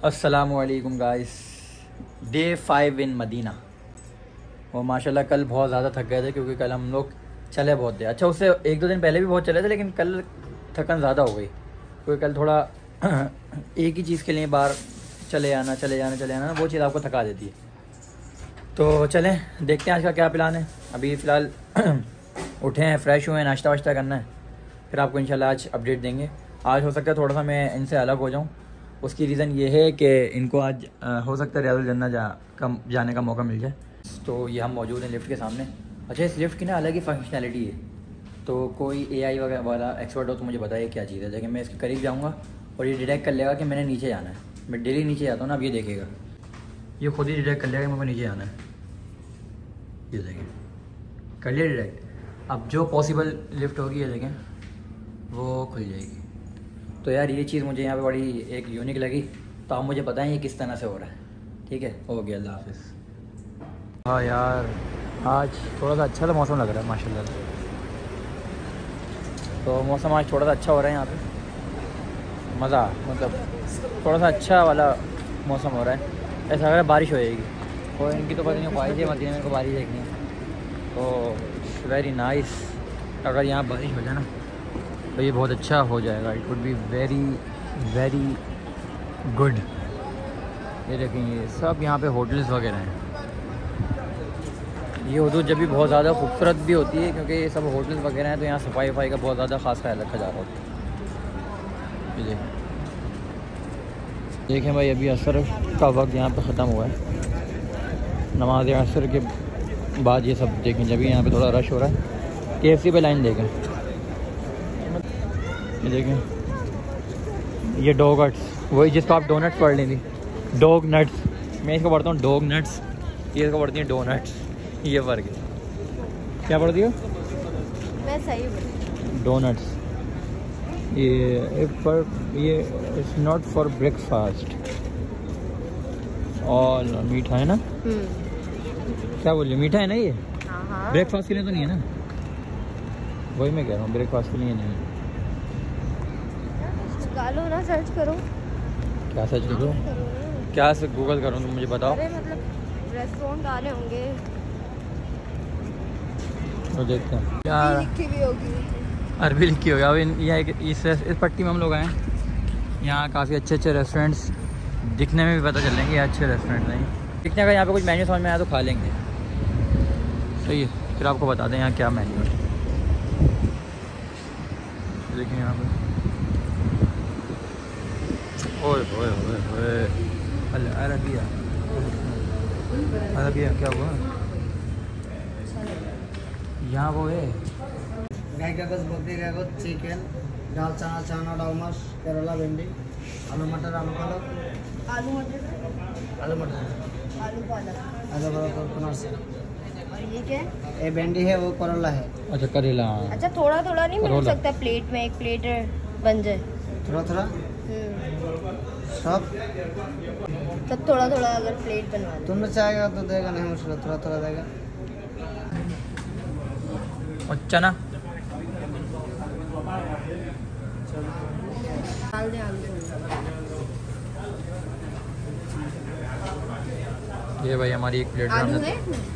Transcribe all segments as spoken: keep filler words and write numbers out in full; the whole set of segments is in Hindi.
अस्सलामुअलैकुम गाइस, डे फाइव इन मदीना। और माशाल्लाह कल बहुत ज़्यादा थक गए थे क्योंकि कल हम लोग चले बहुत थे। अच्छा, उससे एक दो दिन पहले भी बहुत चले थे, लेकिन कल थकन ज़्यादा हो गई क्योंकि कल थोड़ा एक ही चीज़ के लिए बाहर चले आना चले जाना चले आना वो चीज़ आपको थका देती है। तो चलें देखते हैं आज का क्या प्लान है। अभी फ़िलहाल उठे हैं, फ्रेश हुए हैं, नाश्ता वाश्ता करना है, फिर आपको इंशाल्लाह आज अपडेट देंगे। आज हो सकता है थोड़ा सा मैं इनसे अलग हो जाऊँ। उसकी रीज़न ये है कि इनको आज आ, हो सकता है रियाजुल जन्नत जा कम जाने का मौका मिल जाए। तो ये हम मौजूद हैं लिफ्ट के सामने। अच्छा, इस लिफ्ट की ना अलग ही फंक्शनैलिटी है, तो कोई एआई वगैरह वाला एक्सपर्ट हो तो मुझे बताइए क्या चीज़ है। लेकिन मैं इसके करीब जाऊँगा और ये डिटेक्ट कर लेगा कि मैंने नीचे जाना है। मैं डेली नीचे जाता हूँ ना, अब ये देखेगा, ये खुद ही डिटेक्ट कर लेगा कि मेरे को नीचे जाना है। ये देखें, कर लिया डिटेक्ट। अब जो पॉसिबल लिफ्ट होगी ये देखें वो खुल जाएगी। तो यार ये चीज़ मुझे यहाँ पे बड़ी एक यूनिक लगी, तो आप मुझे बताएं ये किस तरह से हो रहा है। ठीक है, हो गया, अल्लाह हाफिज़। हाँ यार, आज थोड़ा सा अच्छा सा मौसम लग रहा है माशाल्लाह। तो मौसम आज थोड़ा सा अच्छा हो रहा है यहाँ पे, मज़ा, मतलब थोड़ा सा अच्छा वाला मौसम हो रहा है। ऐसा लग रहा है बारिश हो जाएगी, और इनकी तो पता नहीं ख्वाहिश है मदीना में को बारिश देखनी है। तो वेरी नाइस, अगर यहाँ बारिश हो जाए ना तो ये बहुत अच्छा हो जाएगा। It would be very very good. ये देखेंगे सब यहाँ पे होटल्स वगैरह हैं। ये हदूद जब भी बहुत ज़्यादा खूबसूरत भी होती है क्योंकि ये सब होटल्स वगैरह हैं, तो यहाँ सफाई वफाई का बहुत ज़्यादा ख़ास ख्याल रखा जा रहा होता है। ये देखें देखें भाई, अभी असर का वक्त यहाँ पे ख़त्म हुआ है। नमाज असर के बाद ये सब देखें, जब यहाँ पे थोड़ा रश हो रहा है। के एफ सी पे लाइन देखें, ये देखें, ये डॉग नट्स, वही जिसको आप डोनट्स पढ़ लेंगी, डॉग नट्स। मैं इसको पढ़ता हूँ डॉग नट्स, ये इसको पढ़ती है डोनट्स। ये फ़र्क है। क्या पढ़ती हो? मैं सही डोनट्स। ये पर ये इट्स नॉट फॉर ब्रेकफास्ट। और मीठा है ना? क्या बोलिए, मीठा है ना ये? ब्रेकफास्ट के लिए तो नहीं है ना? वही मैं कह रहा हूँ, ब्रेकफास्ट के लिए नहीं है। निकालो ना, सर्च करो। क्या सर्च करो? क्या से गूगल करूँ तुम मुझे बताओ। अरे मतलब रेस्टोरेंट डाले होंगे तो देखते हैं यार। लिखी भी होगी, अरबी लिखी होगी। अब यहाँ एक इस इस पट्टी में हम लोग आए हैं। यहाँ काफ़ी अच्छे अच्छे रेस्टोरेंट्स दिखने में भी पता चल जाएंगे, अच्छे रेस्टोरेंट नहीं दिखने का। यहाँ पे कुछ मेन्यू समझ में आया तो खा लेंगे, सही है। फिर आपको बता दें यहाँ क्या मेन्यू है। देखिए यहाँ पे, ओए ओए ओए ओए, अरबिया अरबिया क्या हुआ यहाँ? वो है गाय का गोश्त, बकरी का गोश्त, चिकन, दाल, चना, चना, डालमास, केरला भिंडी, आलू मटर, आलू पालक, आलू मटर, आलू मटर, आलू पालक, आलू पालक और कनौर। और ये क्या है? ये भिंडी है, वो करेला है। अच्छा, करेला। अच्छा, थोड़ा थोड़ा नहीं मिल सकता प्लेट में? एक प्लेट बन जाए थोड़ा थोड़ा सब, तब थोड़ा थोड़ा अगर प्लेट बनवा दो। तुमने चाहेगा तो देगा, नहीं मुश्किल, थोड़ा थोड़ा देगा। और चना डाल दे, आलू। ये भाई हमारी एक प्लेट आलू हमने है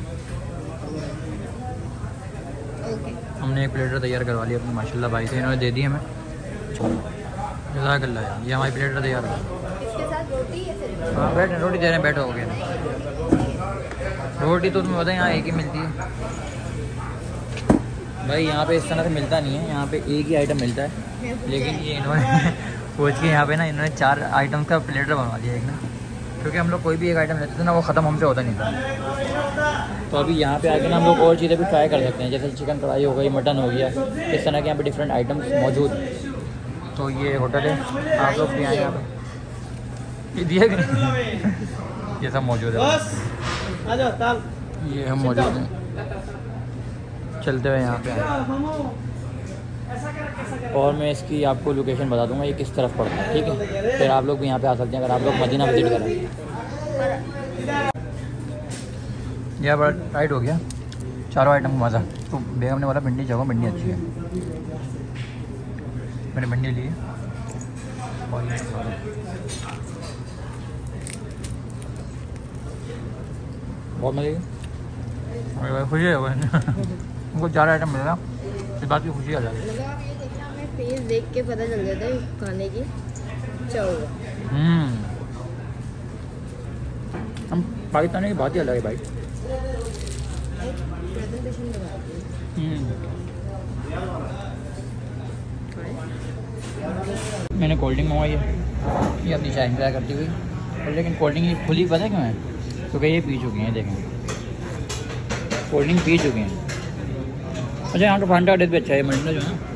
ओके। हमने एक प्लेटर तैयार करवा लिया अपनी माशाल्लाह भाई से, इन्होंने दे दी हमें। जज़ाकल्लाह यार, ये हमारी प्लेटर तैयार हो गई। इसके साथ रोटी है सिर्फ? हाँ बैठ, रोटी दे रहे हैं, बैठो हो गया। रोटी तो तुम्हें पता है यहाँ एक ही मिलती है भाई। यहाँ पे इस तरह से मिलता नहीं है, यहाँ पे एक ही आइटम मिलता है। लेकिन ये इन्होंने सोच के यहाँ पे ना इन्होंने चार आइटम का प्लेटर बनवा दिया एक ना, क्योंकि हम लोग कोई भी एक आइटम लेते थे ना वो ख़त्म हमसे होता नहीं था। तो अभी यहाँ पे आके ना हम लोग और चीज़ें भी ट्राई कर सकते हैं, जैसे चिकन कढ़ाई हो गई, मटन हो गया, इस तरह के यहाँ पे डिफरेंट आइटम्स मौजूद हैं। तो ये होटल है, आप लोग भी आए यहाँ पे, ये दिया कि नहीं? ये सब मौजूद है, ये हम मौजूद हैं। चलते हुए यहाँ पे आए और मैं इसकी आपको लोकेशन बता दूंगा ये किस तरफ पड़ता है, ठीक है? फिर आप लोग भी यहाँ पे आ सकते हैं अगर आप लोग मदीना विजिट करें। यह बड़ा टाइट हो गया, चारों आइटम का मज़ा। तो बेगम ने बोला भिंडी जगह भिंडी अच्छी है, मैंने भिंडी ली है। बहुत मजे की खुशी है उनको चार आइटम मिल रहा इस बात की खुशी आ जाती है। आप ये देखिए, हमें फेस देख के पता चल जाता है खाने की क्या होगा। हम्म हम पाकिस्तानी की बात ही अलग है भाई। प्रेजेंटेशन मैंने कोल्ड ड्रिंक मंगवाई है, ये अपनी चाय इंतजार करती हुई, और लेकिन कोल्ड ड्रिंक ये खुली पता है क्यों है, क्योंकि ये पी चुकी हैं। देखें कोल्ड ड्रिंक पी चुकी हैं। अच्छा यहाँ का फांटा डेट भी अच्छा है, मरीना जो है ना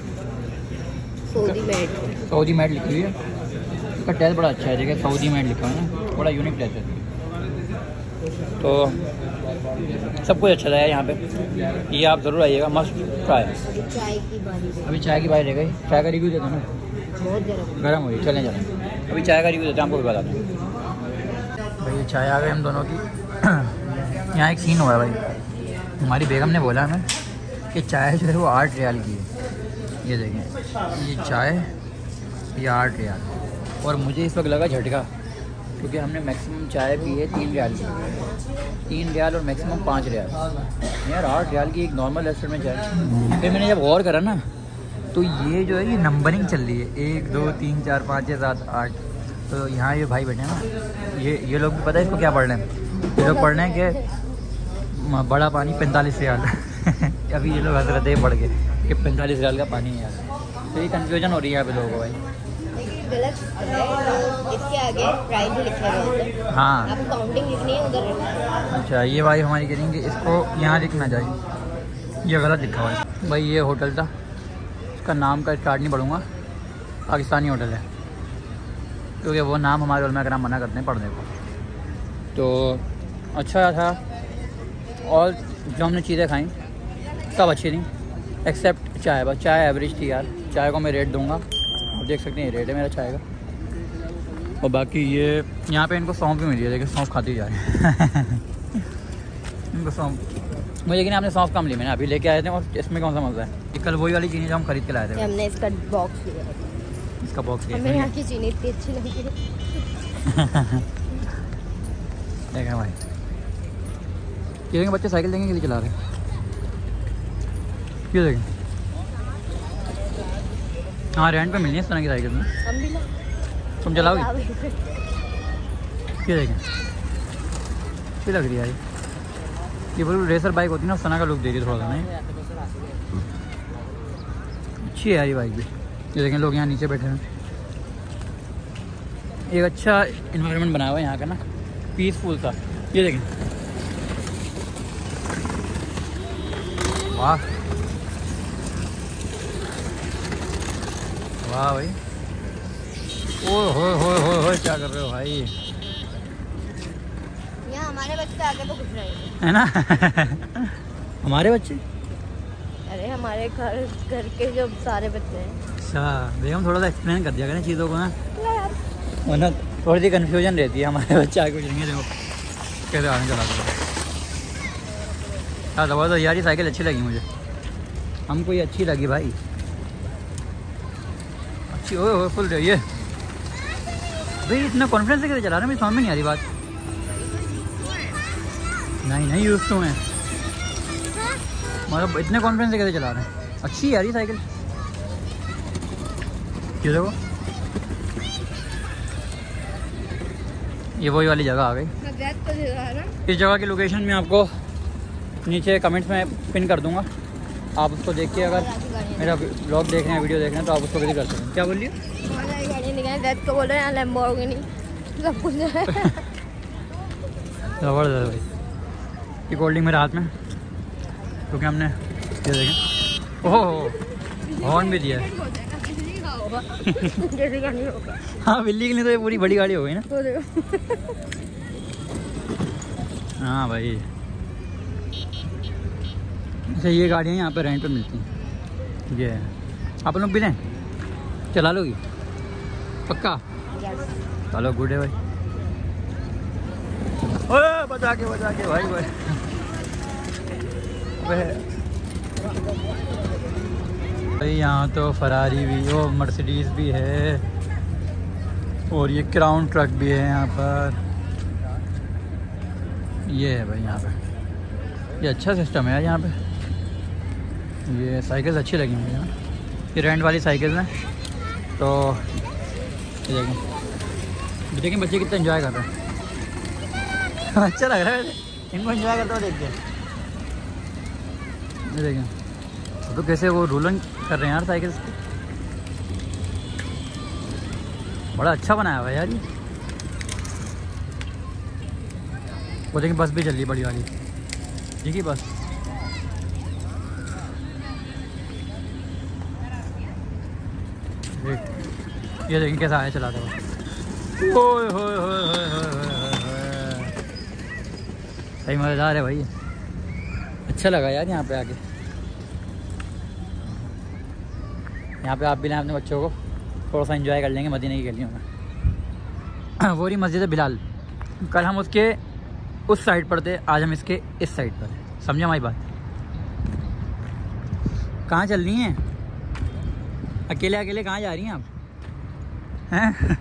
सऊदी मेड सऊदी मेड लिखी हुई है, इसका टेस्ट बड़ा अच्छा है। देखिए सऊदी मेड लिखा है ना, बड़ा यूनिक टेस्ट है। तो सब कुछ अच्छा था यहाँ पे, ये आप ज़रूर आइएगा, मस्त ट्राई। चाय की बारी है। अभी चाय की बारी रह गई, चाय का रिव्यू देता ना, बहुत गर्म गर्म हुई। चलें चलें अभी चाय का रिव्यू देते हैं, आपको भी बताते हैं। भाई चाय आ गई हम दोनों की। यहाँ एक सीन हुआ है भाई, हमारी बेगम ने बोला हमें कि चाय जो है वो आठ रियाल की है। ये देखें ये चाय, ये आठ रियाल, और मुझे इस वक्त लगा झटका, क्योंकि हमने मैक्सिमम चाय पी है तीन रियाल की, तीन रियाल और मैक्सिमम पाँच रियाल। यार आठ रियाल की एक नॉर्मल रेस्टोरेंट में चाय। फिर मैंने जब गौर करा ना, तो ये जो है ये नंबरिंग चल रही है, एक दो तीन चार पाँच छः सात आठ। तो यहाँ ये भाई बैठे हैं ना, ये ये लोग भी पता है इसको क्या पढ़ रहे हैं, ये लोग पढ़ रहे हैं कि बड़ा पानी पैंतालीस रियाल। अभी ये लोग हंस रहे थे पढ़ के कि पैंतालीस रियाल का पानी है यार। तो ये कन्फ्यूजन हो रही है यहाँ पे लोगों को भाई। गलत है, तो इसके आगे प्राइस ही लिखा हुआ है। हाँ आपको काउंटिंग लिखनी है उधर। अच्छा ये भाई हमारी करेंगे, इसको यहाँ लिखना चाहिए, ये गलत लिखा हुआ है भाई। ये होटल था, उसका नाम का स्टार्ट नहीं पढ़ूँगा, पाकिस्तानी होटल है, क्योंकि वो नाम हमारे उलमा कराम मना करते हैं पढ़ने को। तो अच्छा था, और जो हमने चीज़ें खाई सब अच्छी थी एक्सेप्ट चाय। बस चाय एवरेज थी यार, चाय को मैं रेट दूंगा, आप देख सकते हैं रेट है मेरा चाय का। और बाकी ये यहाँ पे इनको सौंफ भी मिली है, देखिए सौंफ खाती जा रही है। इनको सौंफ मुझे लेकिन आपने सौंफ कम ली, मैंने अभी लेके आए थे, और इसमें कौन सा मज़ा है। ये कल वही वाली चीज़ें जो हम खरीद के लाए थे, हमने इसका बॉक्स लिया, इसका बॉक्स लिया। हमें यहाँ की चीनी इतनी अच्छी लगी है। देखें भाई, ये देखें बच्चे साइकिल देंगे के लिए चला रहे हैं, ये देखें। हाँ रेंट पे मिलनी है इस तरह की साइकिल में, हम भी ला तुम चलाओगे? ये देखें अच्छी लग रही है यार, ये बिल्कुल रेसर बाइक होती है ना, उस तरह का लुक दे रही है थोड़ा सा, नहीं अच्छी है यार ये बाइक भी। ये देखें लोग यहाँ नीचे बैठे हैं, एक अच्छा इन्वायरमेंट बना हुआ है यहाँ का ना, पीसफुल सा। ये देखें वाह वाह भाई, ओ हो हो हो हो क्या कर रहे हो भाई, यहाँ हमारे बच्चे आगे तो कुछ नहीं है ना। हमारे बच्चे, अरे हमारे घर घर के जो सारे बच्चे हैं। अच्छा बेगम थोड़ा सा एक्सप्लेन कर दिया करें चीज़ों को ना, वरना थोड़ी सी कन्फ्यूजन रहती है। हमारे बच्चे आगे कुछ नहीं, देखो कैसे आने चला दो। हाँ दबा दो यार, ये साइकिल अच्छी लगी मुझे, हमको ये अच्छी लगी भाई, अच्छी हो हो फुल रही है भाई। इतना कॉन्फिडेंस से कैसे चला रहे हैं, मुझे समझ में नहीं आ रही बात। नहीं नहीं यूज़ तो हैं, मतलब इतने कॉन्फिडेंस से कैसे चला रहे हैं। अच्छी है यार ये साइकिल, ये देखो ये वही वाली जगह आ गई। इस जगह की लोकेशन मैं आपको नीचे कमेंट्स में पिन कर दूंगा, आप उसको देख के अगर मेरा ब्लॉग देख रहे हैं, वीडियो देख रहे हैं, तो आप उसको विजिट कर सकते हैं। क्या बोलिए? को बोल रहे हैं लैम्बोर्गिनी सब कुछ है। ज़बरदस्त भाई, ये कोल्ड ड्रिंक मेरे हाथ में, क्योंकि हमने ये देखें ओह हॉर्न भी दिया है। हाँ बिल्ली के लिए तो ये पूरी बड़ी गाड़ी हो गई ना। हाँ भाई, अच्छा ये गाड़ियाँ यहाँ पे रेंट पे मिलती हैं, ये है। आप लोग भी लें, चला लोगी पक्का? चलो गुड है भाई। ओए बचा के बचा के भाई भाई, भाई यहाँ तो फरारी भी, ओ मर्सिडीज भी है, और ये क्राउन ट्रक भी है यहाँ पर। ये है भाई यहाँ पे, ये अच्छा सिस्टम है यहाँ पे। ये साइकिल्स अच्छी लगी मुझे यहाँ, ये रेंट वाली साइकिल्स हैं। तो ये देखें, देखें बच्चे कितना एंजॉय कर रहे हैं। अच्छा लग रहा है इनको एंजॉय करते हुए देख के। ये देखें तो कैसे वो रोलिंग कर रहे हैं यार साइकिल्स की। बड़ा अच्छा बनाया हुआ है यार ये। वो देखें बस भी चल रही है बड़ी वाली, ठीक है बस। ये देखें कैसा आया चलाता हुआ। ओए होए होए होए होए होए। सही मज़ेदार है भाई, अच्छा लगा यार यहाँ पे आके। यहाँ पे आप भी लाएं अपने बच्चों को, थोड़ा सा एंजॉय कर लेंगे मदीने की गलियों में। वो रही मस्जिद बिलाल, कल हम उसके उस साइड पर थे, आज हम इसके इस साइड पर हैं। समझे हमारी बात? कहाँ चल रही हैं अकेले अकेले, कहाँ जा रही हैं आप हैं?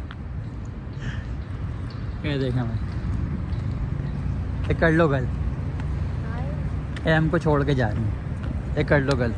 ये देखें भाई, ये कर लो गल, ये हमको छोड़ के जा रही हैं, ये कर लो गल।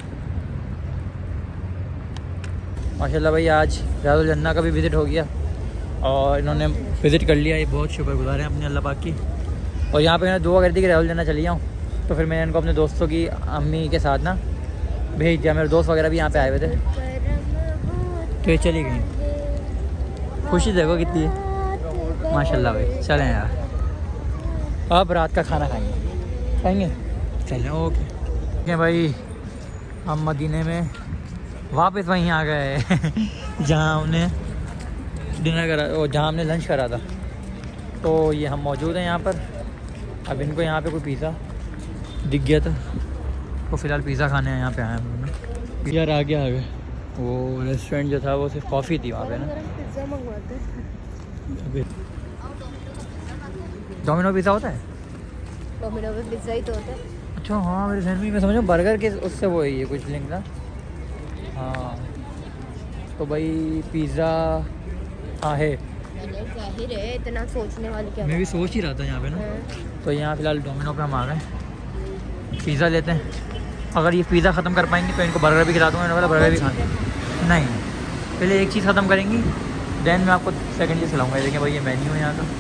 माशाल्लाह भाई आज रियादुल जन्ना का भी विज़िट हो गया और इन्होंने विज़िट कर लिया, ये बहुत शुक्रगुजार हैं अपने अल्लाह पाक की। और यहाँ पे मैंने दुआ कर दी कि रियादुल जन्ना चली जाऊँ, तो फिर मैंने इनको अपने दोस्तों की अम्मी के साथ ना भेज दिया। मेरे दोस्त वगैरह भी यहाँ पे आए हुए थे, तो ये चली गई। खुशी देखो कितनी है माशाल्लाह भाई। चलें यार, अब रात का खाना खाएंगे खाएंगे चलें। ओके ओके भाई, हम मदीने में वापस वहीं आ गए जहाँ हमने डिनर करा, और जहाँ हमने लंच करा था। तो ये हम मौजूद हैं यहाँ पर। अब इनको यहाँ पे कोई पिज़्ज़ा दिख गया था, तो फ़िलहाल पिज़्ज़ा खाने यहाँ पे आए हम लोग। यार आगे आ गए, वो रेस्टोरेंट जो था वो सिर्फ कॉफ़ी थी वहाँ पे ना। पिज्ज़ा मंगवाते हैं। डोमिनो पिज़्ज़ा होता है? डोमिनो पे पिज्ज़ा ही तो होता है। अच्छा हाँ, मेरे ध्यान में, मैं समझा बर्गर के उससे वो है ये कुछ लिंक ना। हाँ तो भाई पिज़्ज़ा हाँ है, जाहिर है, इतना सोचने वाली क्या मैं भी बात सोच ही रहा था यहाँ पे ना। है। तो यहाँ फ़िलहाल डोमिनो पे हम आ गए, पिज़्ज़ा लेते हैं। अगर ये पिज़्ज़ा ख़त्म कर पाएंगे तो इनको बर्गर भी खिला दूँगा, इन्होंने बोला बर्गर भी खाना नहीं। पहले एक चीज़ ख़त्म करेंगी, देन मैं आपको सेकंड चीज़ खिलाऊँगा। देखें भाई ये मेन्यू है यहाँ का,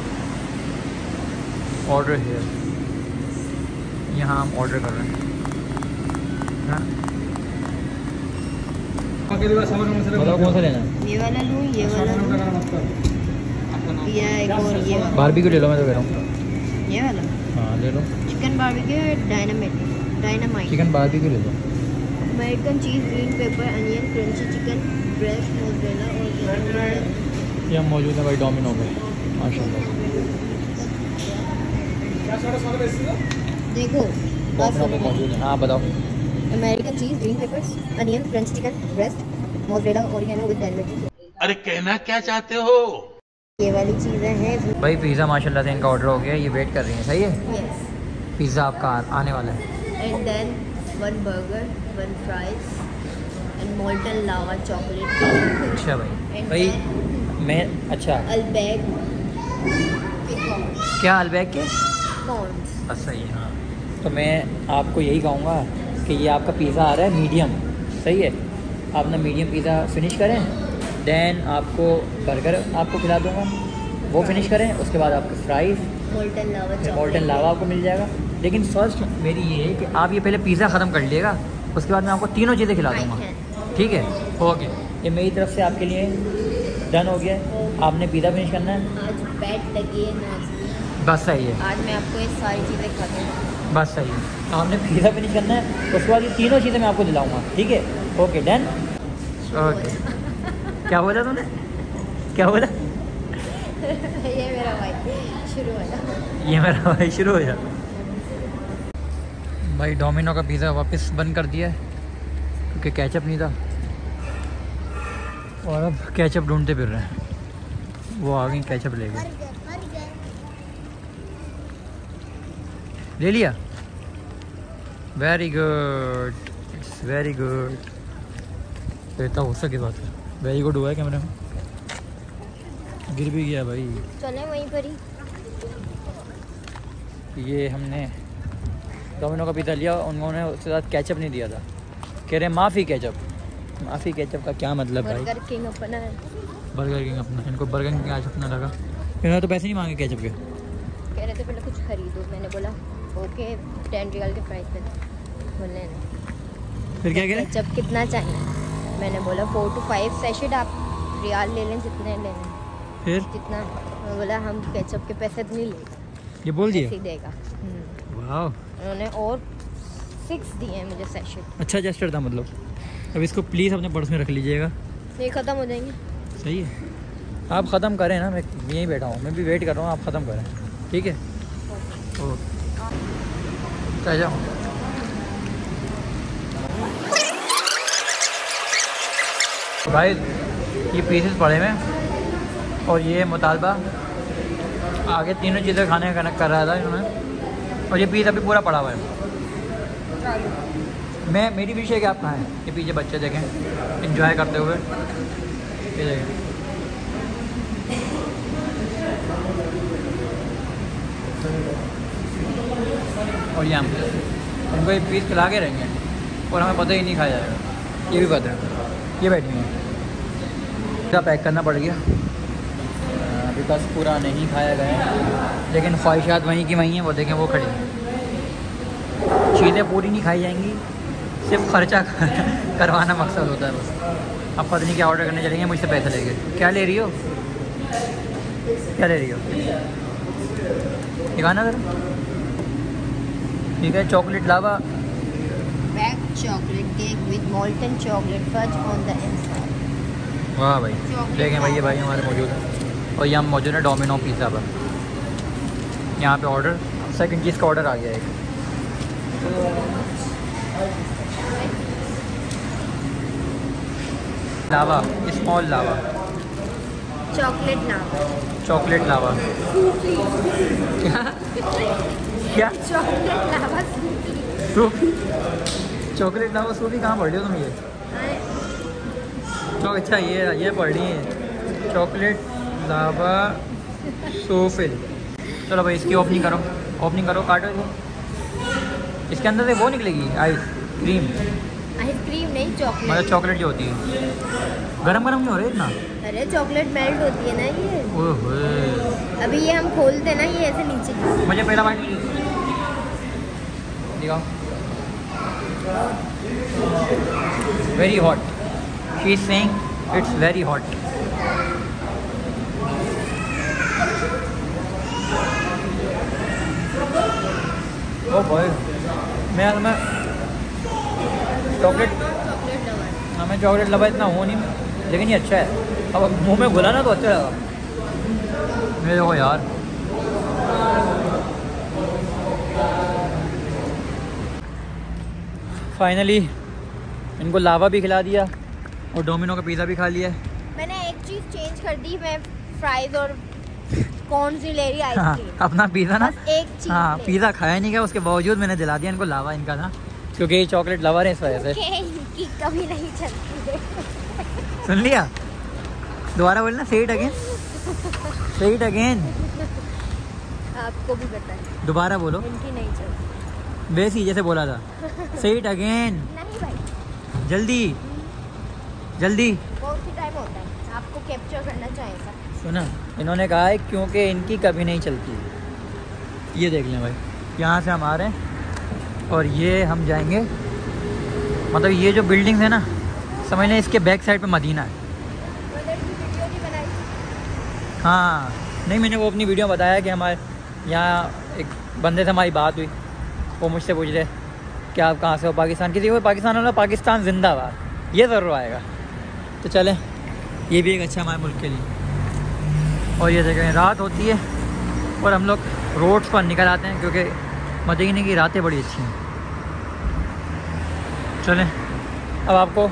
ऑर्डर है, यहाँ हम ऑर्डर कर रहे हैं। बताओ कौन सा लेना है? ये वाला लूँ, ये वाला लूँ, या एक और ये वाला। बारबेक्यू ले लो, मैं तो कह रहा हूँ। ये वाला हाँ ले लो, chicken barbecue, dynamite dynamite chicken barbecue ले लो। American cheese, green pepper, onion, crunchy chicken, breast, mozzarella और ये हम मौजूद है भाई डोमिनो पे माशाल्लाह। देखो डोमिनो पे मौजूद है। हाँ बताओ। American cheese, green peppers, onion, crunchy chicken, breast, mozzarella और विद डायनामाइट। अरे कहना क्या चाहते हो? ये वाली चीज़ें हैं। भाई पिज़्ज़ा माशाल्लाह से इनका ऑर्डर हो गया, ये वेट कर रही हैं। सही है, यस। पिज़्ज़ा आपका आने वाला है। And then one burger, one fries and molten lava chocolate. अच्छा भाई, भाई मैं अच्छा अलबैग क्या अलबैग के कॉर्न्स। अच्छा ये हाँ, तो मैं आपको यही कहूँगा कि ये आपका पिज़्ज़ा आ रहा है मीडियम। सही है, आप ना मीडियम पिज़्ज़ा फिनिश करें, देन आपको बर्गर आपको खिला दूँगा, वो फिनिश करें। उसके बाद आपको fries, molten lava chocolate, molten lava आपको मिल जाएगा। लेकिन फर्स्ट मेरी ये है कि आप ये पहले पिज़्ज़ा ख़त्म कर लीजिएगा, उसके बाद मैं आपको तीनों चीज़ें खिला दूँगा। ठीक है, ओके। ये मेरी तरफ से आपके लिए डन हो गया है। आपने पिज़्ज़ा फिनिश करना है, आज बैट लगी है नाज़नीन, बस सही है, आज मैं आपको ये सारी चीज़ें खा दूँ। बस सही है। आपने पिज़्ज़ा फिनिश करना है, उसके बाद ये तीनों चीज़ें मैं आपको दिलाऊँगा। ठीक है, ओके डन। ओके क्या बोला तूने, क्या बोला? ये मेरा भाई शुरू हो जा। ये मेरा भाई शुरू हो जा। भाई डोमिनो का पिज़्ज़ा वापस बंद कर दिया है क्योंकि केचप नहीं था, और अब केचप ढूंढते फिर रहे हैं। वो आ गई केचप ले गए, ले लिया। Very good, it's very good. इतना गुस्सा की बात है, वेरी गुड हुआ है कैमरे में, गिर भी गया भाई। चलें वहीं पर ही। ये हमने डोमिनो का पिज़्ज़ा लिया, उन्होंने उसके साथ केचप नहीं दिया था। कह रहे माफ़ी केचप। माफ़ी केचप का क्या मतलब भाई? बर्गर किंग अपना है। बर्गर किंग अपना, इनको बर्गर किंग आज अपना लगा। इन्होंने तो पैसे नहीं मांगे केचप के। कह रहे थे पहले कुछ खरीदो, मैंने बोला ओके टेन रियल के प्राइस पे बोले नहीं। फिर क्या कह रहे? केचप कितना चाहिए? मैंने बोला फोर टू फाइव सेशेट आप रियाल ले लें जितने लेने, फिर जितना। मैं बोला हम केचप के पैसे नहीं लेंगे, ये बोल दिया? ऐसे ही देगा। हम्म। वाह, उन्होंने और सिक्स दिए हैं मुझे सेशेट। अच्छा जेस्चर था मतलब। अब इसको प्लीज़ अपने पर्स में रख लीजिएगा। ये ख़त्म हो जाएंगे। सही है, आप ख़त्म करें ना, मैं यहीं बैठा हूँ, मैं भी वेट कर रहा हूँ, आप ख़त्म करें, ठीक है? ओके, चल जाओ। भाई ये पीसेस पड़े हुए और ये मुतालबा आगे तीनों चीज़ें खाने का कर रहा था इन्होंने, और ये पीस अभी पूरा पड़ा हुआ है। मैं मेरी विश है कि आप खाएँ। ये पीछे बच्चे देखें एंजॉय करते हुए, ये देखें। और ये हम इनको ये पीस खिला के रहेंगे और हमें पता ही नहीं खाया जाएगा, ये भी पता है। ये बैठी हैं, पूरा पैक करना पड़ गया बिकॉज पूरा नहीं खाया गया, लेकिन ख्वाहिशात वहीं की वहीं हैं। वो देखें वो खड़ी हैं। चीज़ें पूरी नहीं खाई जाएंगी, सिर्फ खर्चा करवाना मकसद होता है बस। अब पता नहीं क्या ऑर्डर करने चलेंगे, मुझसे पैसे लेंगे। क्या ले रही हो? क्या ले रही हो? दिखाना ज़रा। ठीक है, chocolate lava baked chocolate cake with molten chocolate fudge on the inside. वाह भाई, देखें भाई, ये भाई हमारे मौजूद है। और ये हम मौजूद है डोमिनो पिज़्ज़ा पर। यहाँ पे ऑर्डर, सेकंड चीज़ का ऑर्डर आ गया है। Lava, small lava, chocolate lava. Chocolate lava. क्या क्या? चॉकलेट लावा सूफी? चॉकलेट लावा सूफी कहाँ पढ़ रही हो तुम? ये तो अच्छा, ये ये पढ़ रही है चॉकलेट लावा सूफिल। चलो भाई इसकी ओपनिंग करो, ओपनिंग करो, काटो इसको। इसके अंदर से वो निकलेगी आइस क्रीम। आइसक्रीम नहीं, चॉकलेट। मतलब चॉकलेट जो होती है। गरम गरम नहीं हो रहा है इतना? अरे चॉकलेट मेल्ट होती है ना ये। ओह, अभी ये हम खोलते ना, ये ऐसे नीचे गिरती है। मुझे पहला बाइट दिखाओ। Very hot, she is saying it's very hot. Oh boy, मैं मैं चॉकलेट हाँ मैं चॉकलेट लवा इतना हूँ नहीं, लेकिन ये अच्छा है। अब मुंह में घुला ना तो अच्छा लगा मेरे को यार। फाइनली इनको लावा भी खिला दिया और डोमिनो का पिज़्ज़ा भी खा लिया। मैंने एक चीज़ चेंज कर दी, मैं फ्राइज और कौन सी ले रही हाँ, आइसक्रीम। अपना पिज़्ज़ा ना, एक चीज़ हाँ ले। पिज़्ज़ा खाया नहीं गया, उसके बावजूद मैंने दिला दिया इनको लावा इनका था, क्योंकि ये चॉकलेट लवर है इस वजह से। इनकी कभी नहीं चलती है। सुन लिया? दोबारा बोलना, say it again, say it again. आपको भी बताएं, दोबारा बोलो, इनकी नहीं चलती। वैसे ही जैसे बोला था, से इट अगेन। नहीं भाई, जल्दी जल्दी। बहुत ही टाइम होता है, आपको कैप्चर करना चाहिए सर। सुना, इन्होंने कहा है क्योंकि इनकी कभी नहीं चलती। ये देख लें भाई, यहाँ से हम आ रहे हैं और ये हम जाएंगे, मतलब ये जो बिल्डिंग्स है ना, समझ लें इसके बैक साइड पे मदीना है। वीडियो नहीं बनाई? हाँ नहीं, मैंने वो अपनी वीडियो में बताया कि हमारे यहाँ एक बंदे से हमारी बात हुई, वो मुझसे पूछ रहे कि आप कहाँ से हो, पाकिस्तान। किसी को पाकिस्तान वाला, पाकिस्तान जिंदाबाद, ये ज़रूर आएगा। तो चलें, ये भी एक अच्छा हमारे मुल्क के लिए। और ये देखें रात होती है और हम लोग रोड्स पर निकल आते हैं, क्योंकि मदीने की रातें बड़ी अच्छी हैं। चलें अब आपको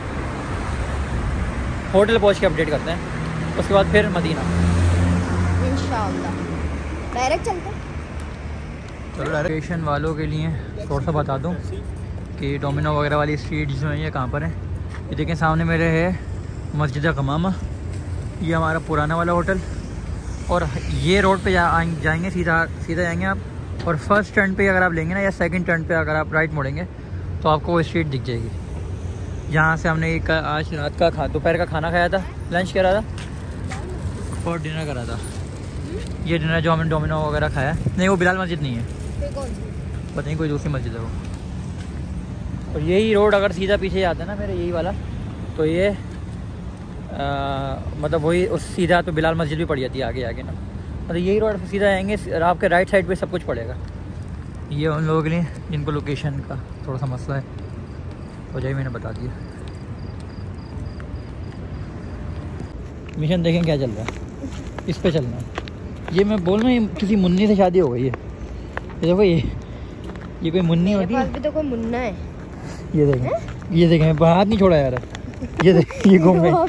होटल पहुँच के अपडेट करते हैं, उसके बाद फिर मदीना इंशाअल्लाह। डायरेक्ट चलते हैं। चलो डायरेक्शन वालों के लिए थोड़ा सा बता दूं कि डोमिनो वगैरह वाली स्ट्रीट जो है ये कहाँ पर है। ये देखें सामने मेरे है मस्जिद गमामा, ये हमारा पुराना वाला होटल। और ये रोड पे जा, जाएंगे सीधा सीधा जाएंगे आप और फर्स्ट टर्न पे अगर आप लेंगे ना या सेकंड टर्न पे अगर आप राइट मुड़ेंगे तो आपको वो स्ट्रीट दिख जाएगी। यहाँ से हमने एक आज रात का खा दोपहर का खाना खाया था, लंच करा था और डिनर करा था। ये डिनर जो हमने डोमिनो वगैरह खाया नहीं, वो बिलाल मस्जिद नहीं है, पता नहीं कोई दूसरी मस्जिद है वो। और यही रोड अगर सीधा पीछे आता है ना मेरे, यही वाला, तो ये आ, मतलब वही उस सीधा तो बिलाल मस्जिद भी पड़ जाती है आगे आगे ना। मतलब यही रोड सीधा आएंगे, आपके राइट साइड पे सब कुछ पड़ेगा। ये उन लोगों के लिए जिनको लोकेशन का थोड़ा सा मसला है, तो जाइए मैंने बता दिया। मिशन देखें क्या चल रहा है, इस पे चलना है। ये मैं बोल रहा हूँ किसी मुन्नी से शादी हो गई है। ये देखो, ये ये कोई मुन्नी होती है? भी तो कोई मुन्ना है। ये देखें, ये देखें, हाथ नहीं छोड़ा यार। ये देख, ये घूम गए।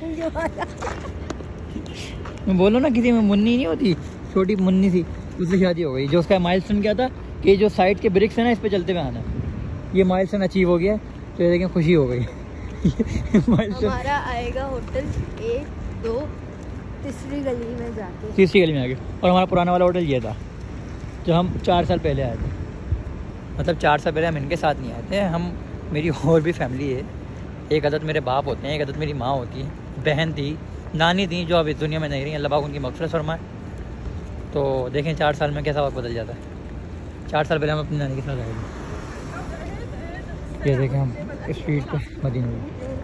मैं बोल रहा हूँ ना किसी में मुन्नी नहीं होती, छोटी मुन्नी थी, उससे शादी हो गई। जो उसका माइलस्टोन क्या था कि जो साइड के ब्रिक्स है ना, इस पे चलते हुए आना। ये माइलस्टोन अचीव हो गया, तो ये देखें खुशी हो गई। हमारा आएगा होटल एक दो तीसरी गली में जाके, तीसरी गली में आगे। और हमारा पुराना वाला होटल ये था जो हम चार साल पहले आए थे। मतलब चार साल पहले हम इनके साथ नहीं आए थे, हम मेरी और भी फैमिली है। एक अदद मेरे बाप होते हैं, एक अदद मेरी माँ होती है, बहन थी, नानी थी जो अब इस दुनिया में नहीं रही, अल्लाह पाक उनकी मग़फ़िरत फरमाए। तो देखें चार साल में कैसा वक्त बदल जाता है। चार साल पहले हम अपनी नानी के साथ आए थे। ये देखें हम स्ट्रीट पर मदीना में।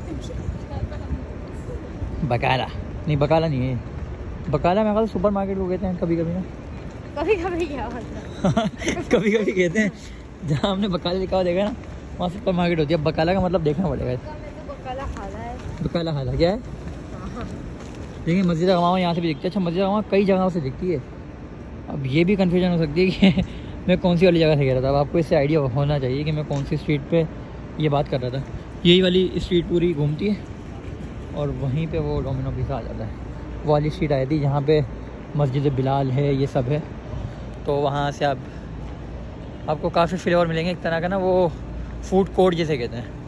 बकाला नहीं, बकाला नहीं है, बकाला मैं कल सुपर मार्केट को कहते हैं कभी कभी ना। कभी कभी क्या मतलब कभी कभी कहते हैं, जहाँ हमने बकाला लिखा हुआ देखा ना, वहाँ सुपर मार्केट होती है। बकाला का मतलब देखना पड़ेगा। बकाला खाला है, बकाला खाला क्या है? देखिए मस्जिद अगवा यहाँ से भी दिखती है। अच्छा, मस्जिद अगवा कई जगहों से दिखती है। अब ये भी कन्फ्यूजन हो सकती है कि मैं कौन सी वाली जगह से कह रहा था। अब आपको इससे आइडिया होना चाहिए कि मैं कौन सी स्ट्रीट पे ये बात कर रहा था। यही वाली स्ट्रीट पूरी घूमती है और वहीं पे वो डोमिनो पिज़्ज़ा आ जाता है। वो वाली स्ट्रीट आई थी जहाँ पे मस्जिद बिलाल है, ये सब है। तो वहाँ से आप आपको काफ़ी फ्लेवर मिलेंगे एक तरह का ना, वो फूड कोर्ट जैसे कहते हैं।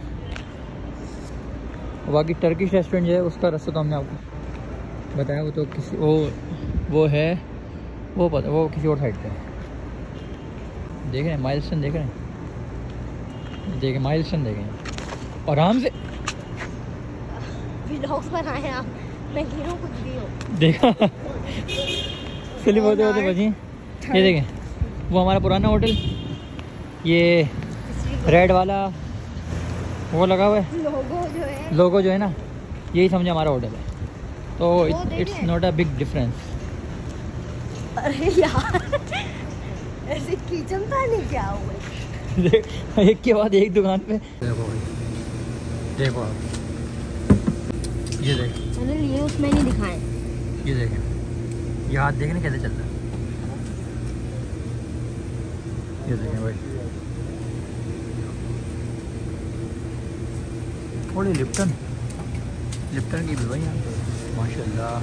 बाकी टर्किश रेस्टोरेंट जो है उसका रास्ता तो हमने आपको बताया, वो तो किसी वो वो है वो पता वो किसी और साइड पे है। देख रहे हैं माइलस्टोन, देख रहे हैं, देखें माइलस्टोन देखें आराम से। व्लॉग्स बनाए आप, मैं हीरो कुछ भी हो। देखा फिल्म होते होते बची। ये देखें वो हमारा पुराना होटल, ये रेड वाला वो लगा हुआ है लोगो जो है, लोगो जो है ना, यही समझे हमारा होटल है। तो वो इट्स देखें। Not a big difference. अरे यार ऐसे किचन था नहीं क्या हुआ। एक के बाद एक दुकान पे देखो भाई, देखो आप, ये देख, मैंने लिए उसमें नहीं दिखाए। ये देखें, ये हाथ देखने कैसे चल रहा है। ये देखें भाई, थोड़ी लिप्टन लिप्टन की भी भाई यहाँ पे माशाल्लाह।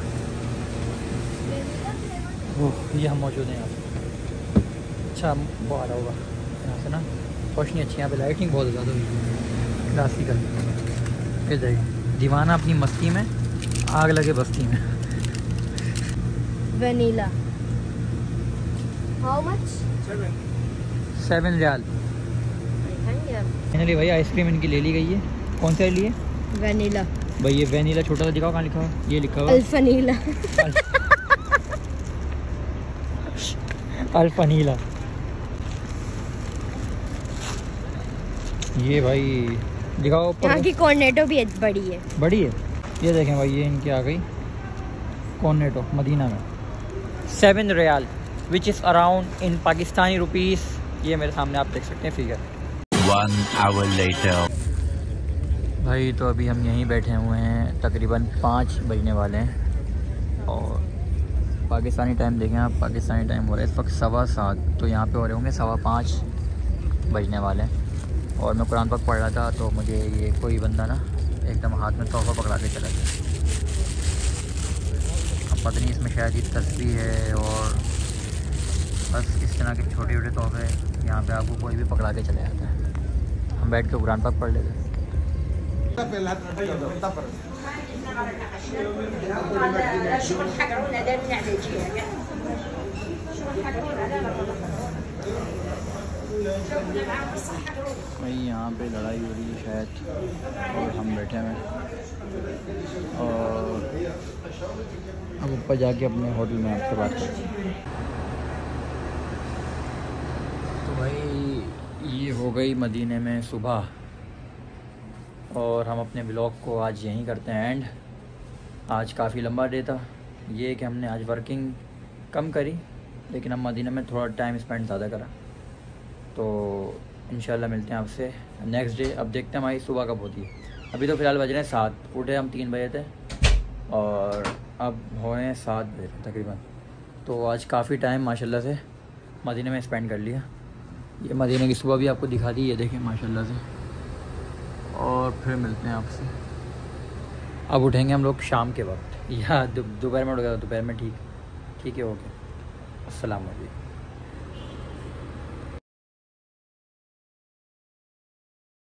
ओह, ये हम मौजूद हैं यहाँ पे। अच्छा वो आ रहा होगा यहाँ से ना, रोशनी अच्छी यहाँ पे, लाइटिंग बहुत ज़्यादा हुई है, क्लासिकल। ये देखिए दीवाना अपनी मस्ती में, आग लगे बस्ती में। Vanilla how much? Seven riyal. Finally भाई आइसक्रीम इनकी ले ली गई है। कौन सा लिए वनीला भाई? ये वनीला छोटा सा दिखाओ, कहाँ लिखा हुआ? ये लिखा हुआ अल्फनीला। अल्फनीला। ये भाई दिखाओ ऊपर। यहाँ की कॉर्नेटो भी बड़ी है, बड़ी है। ये देखें भाई, ये इनकी आ गई कॉर्नेटो मदीना में, seven riyal which is around in Pakistani rupees. ये मेरे सामने आप देख सकते हैं फिगर। One hour later. भाई तो अभी हम यहीं बैठे हुए हैं, तकरीबन पाँच बजने वाले हैं और पाकिस्तानी टाइम देखें आप, पाकिस्तानी टाइम हो रहा है इस वक्त सवा सात, तो यहाँ पे हो रहे होंगे सवा पाँच बजने वाले हैं। और मैं कुरान पाक पढ़ रहा था तो मुझे ये कोई बंदा ना एकदम हाथ में तोहफ़ा पकड़ा के चला गया। अब पता नहीं इसमें शायद ये तस्बीह है और बस इस तरह के छोटे छोटे तोहफ़े यहाँ पे आपको कोई भी पकड़ा के चले जाता है। हम बैठ के कुरान पाक पढ़ लेते हैं। भाई यहाँ पे लड़ाई हो रही है शायद और हम बैठे हैं और अब ऊपर जाके अपने होटल में आपसे बात करते हैं। तो भाई ये हो गई मदीने में सुबह और हम अपने ब्लॉग को आज यहीं करते हैं एंड। आज काफ़ी लंबा डे था। ये कि हमने आज वर्किंग कम करी लेकिन हम मदीना में थोड़ा टाइम स्पेंड ज़्यादा करा। तो इंशाल्लाह मिलते हैं आपसे नेक्स्ट डे। अब देखते हैं हमारी सुबह कब होती है। अभी तो फ़िलहाल बज रहे हैं सात, उठे हम तीन बजे थे और अब हो रहे हैं सात बजे तकरीबन। तो आज काफ़ी टाइम माशाल्लाह से मदीने में स्पेंड कर लिया। ये मदीने की सुबह भी आपको दिखा दी, ये देखें माशाल्लाह से। और फिर मिलते हैं आपसे। अब उठेंगे हम लोग शाम के वक्त या दोपहर में उठ गया दोपहर में। ठीक ठीक है, ओके। अस्सलाम वालेकुम।